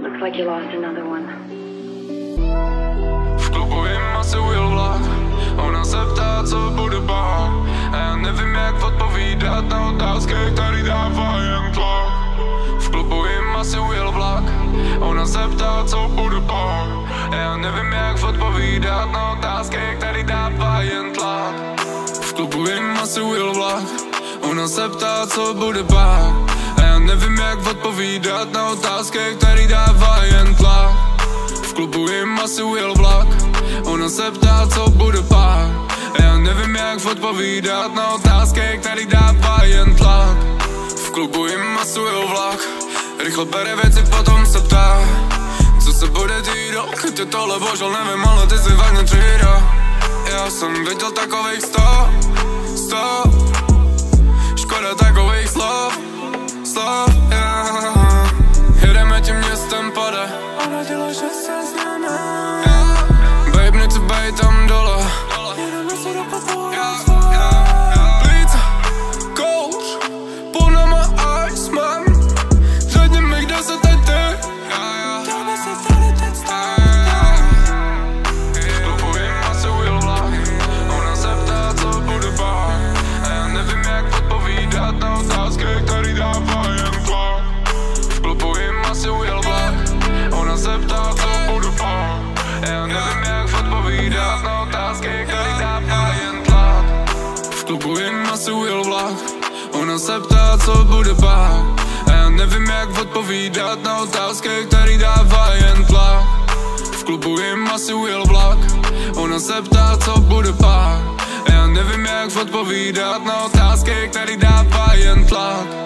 Looks like you lost another one. V klubu jim asi ujel vlak, ona se ptá, co bude pak. A já nevím, jak odpovídat na otázky, který dává jen tlak. V klubu jim asi ujel vlak, ona se ptá, co bude pak. A já nevím, jak odpovídat na otázky, který dává jen tlak. V klubu jim asi ujel vlak, ona se ptá, co bude pak. A já nevím, jak odpovídat na otázky, který dává jen tlak. V klubu jim asi ujel vlak, ona se ptá, co bude pak. A já nevím, jak odpovídat na otázky, který dává jen tlak. V klubu jim asi ujel vlak, rychle bere věci, potom se ptá, co se bude dít, dokud je tohle, božel, nevím, ale ty si vážně třída. Já jsem viděl takových 100, škoda takových slov, yeah. Jedeme tím městem pade, ona dělá, že se známe, yeah. Babe, nechci bejt tam dole, jedeme se do pokoju, plíce, kouř, půl nama Iceman. Řekni mi, kde se teď ty, dáme se tady teď stát. V klubu jim asi ujel vlak, ona se ptá, co bude pak. A já nevím, jak odpovídat na otázky, který dává jen tlak. V klubu jim asi ujel vlak, ona se ptá, co bude pak. A já nevím, jak odpovídat na otázky, který dává jen tlak. V klubu jim asi ujel vlak, ona se ptá, co bude pak. A já nevím, jak odpovídat na otázky, který dává jen tlak. V klubu jim asi ujel vlak, ona se ptá, co bude pak. A já nevím, jak odpovídat na otázky, který dává jen tlak.